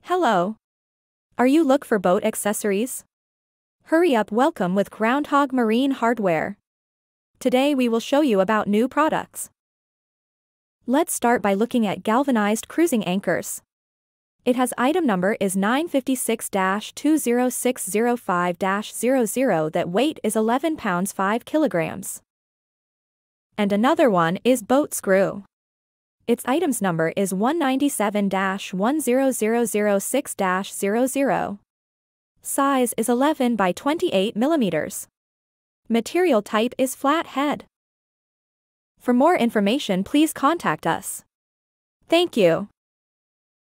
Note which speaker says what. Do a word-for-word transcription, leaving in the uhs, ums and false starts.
Speaker 1: Hello. Are you look for boat accessories? Hurry up, welcome with Groundhog Marine Hardware. Today we will show you about new products. Let's start by looking at galvanized cruising anchors. It has item number is nine five six dash two zero six zero five dash zero zero that weight is eleven pounds five kilograms. And another one is boat screw. Its items number is one ninety-seven dash one zero zero zero six dash zero zero. Size is eleven by twenty-eight millimeters. Material type is Flathead. For more information, please contact us. Thank you.